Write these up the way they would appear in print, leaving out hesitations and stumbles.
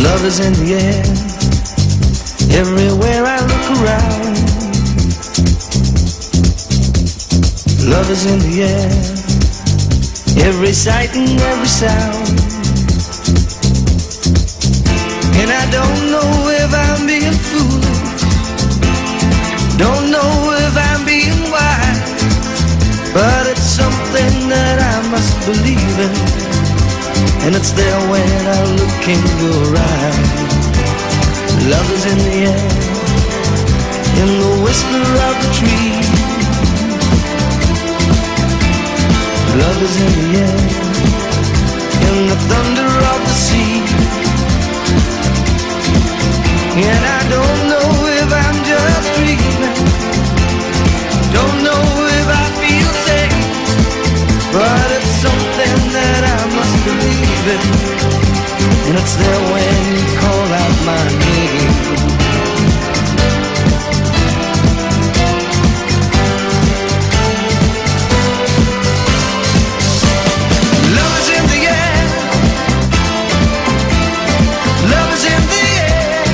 Love is in the air, everywhere I look around. Love is in the air, every sight and every sound. And I don't know if I'm being foolish, don't know if I'm being wise, but it's something that I must believe in, and it's there when I look in your eyes. Love is in the air, in the whisper of the tree. Love is in the air, in the thunder of the sea. And I don't know if I'm just dreaming, don't know if I feel safe, but it's something that I must believe in, and it's there when you call out my name. Love is in the air, love is in the air.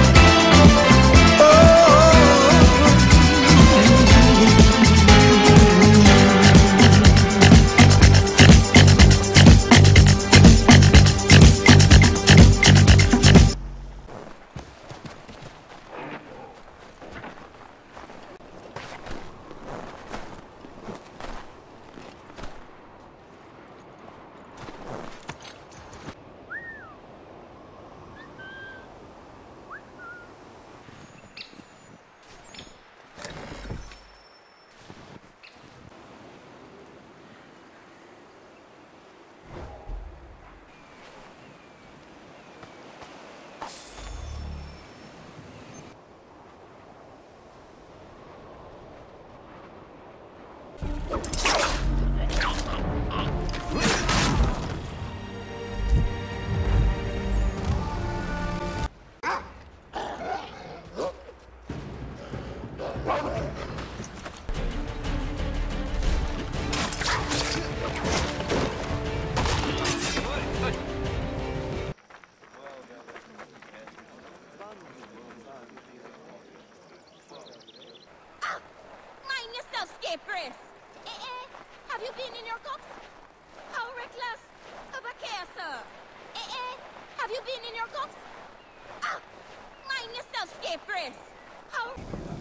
Chris. Have you been in your cups? How reckless of a case, sir. Have you been in your cups? Mind yourself, Chris. How...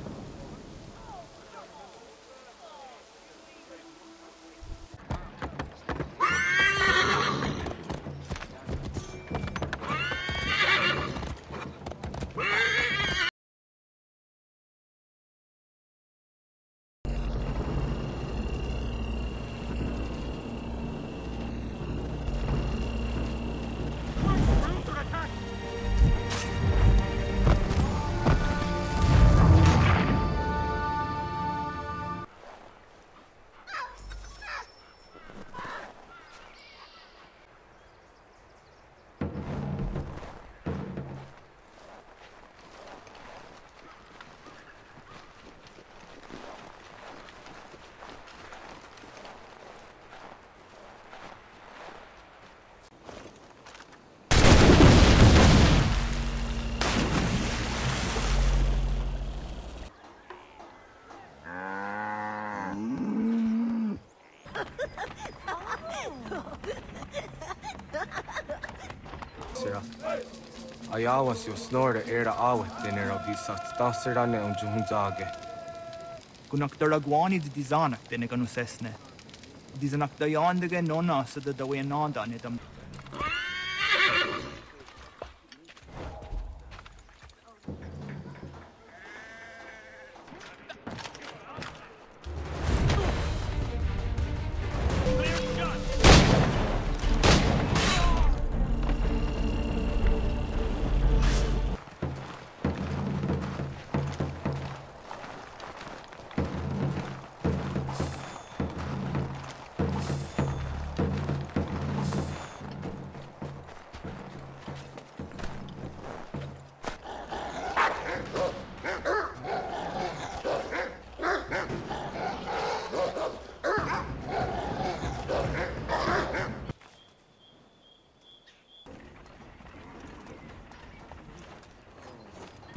Ayawas yo snore era awet dinner of these stasser on on Junzage. Gunaktaragwani di dizana biniganu sesne. Dizanak dayandige nona so the way nanda nidam.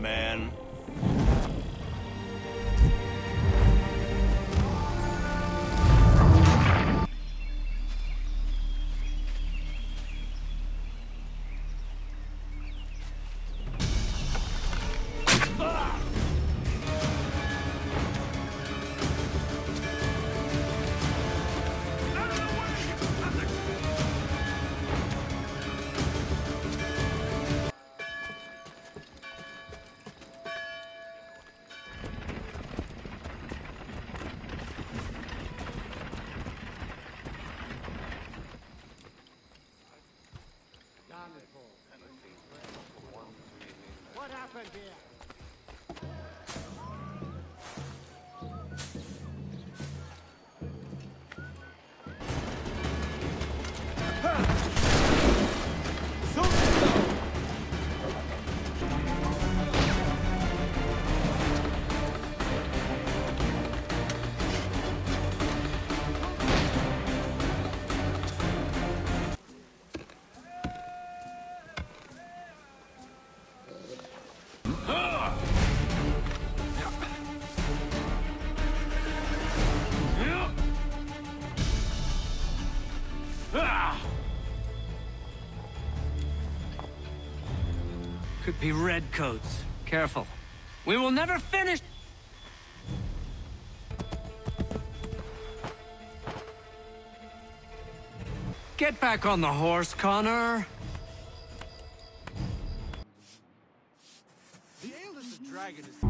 man. What happened here? Could be redcoats. Careful. We will never finish! Get back on the horse, Connor! The eldest dragon is...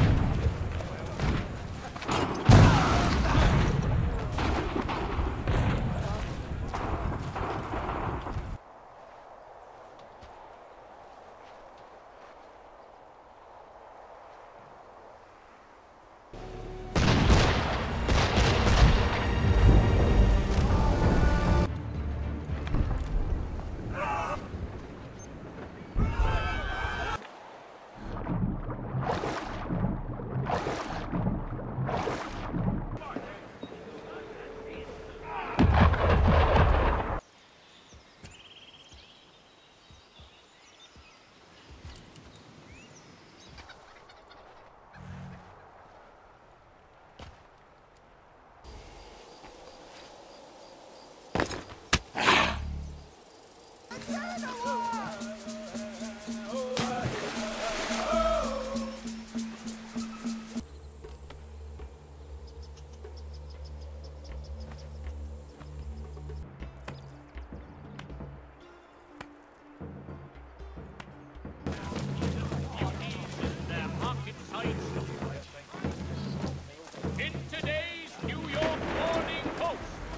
In today's New York Morning Post.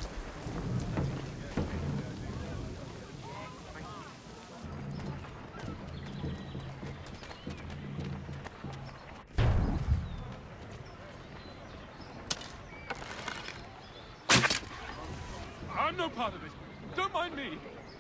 I'm no part of it. Don't mind me.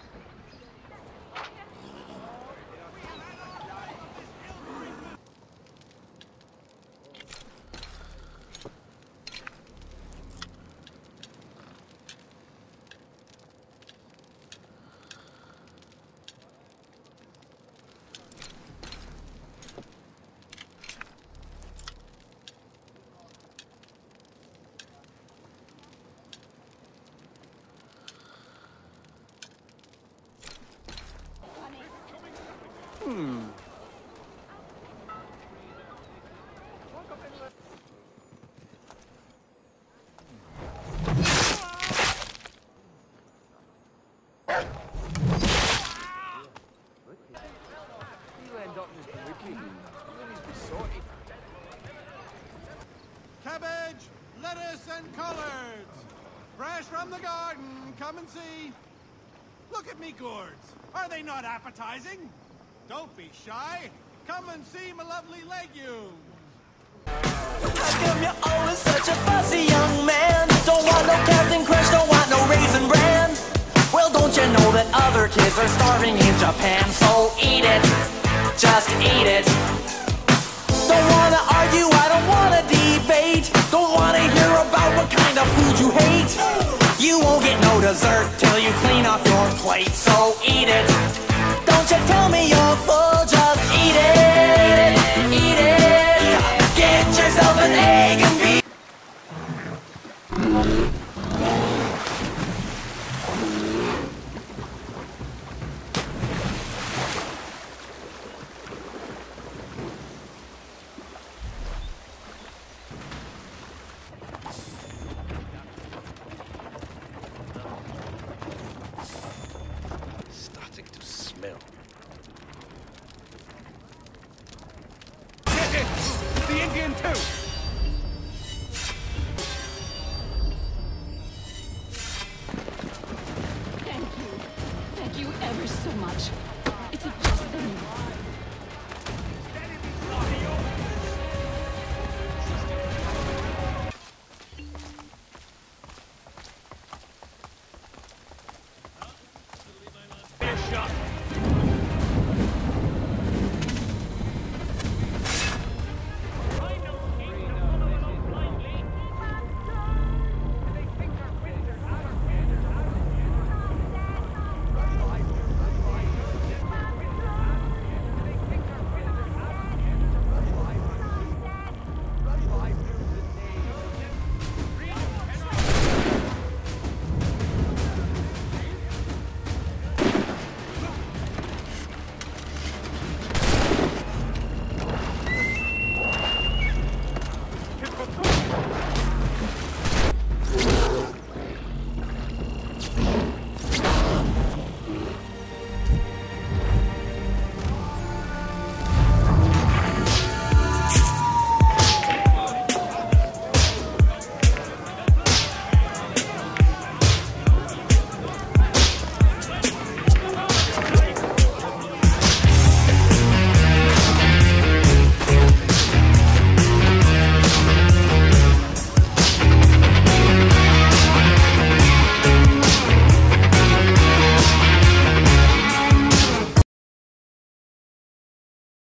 Cabbage, lettuce, and collards. Fresh from the garden. Come and see. Look at me gourds. Are they not appetizing? Don't be shy. Come and see my lovely legumes. How come you're always such a fussy young man? Don't want no Captain Crunch, don't want no Raisin Bran. Well, don't you know that other kids are starving in Japan? So eat it, just eat it. Don't wanna argue, I don't wanna debate. Don't wanna hear about what kind of food you hate. You won't get no dessert till you clean off your plate. So eat it. Don't you tell me you're full, just eat it. smell. Get it! The Indian too! Thank you. Thank you ever so much.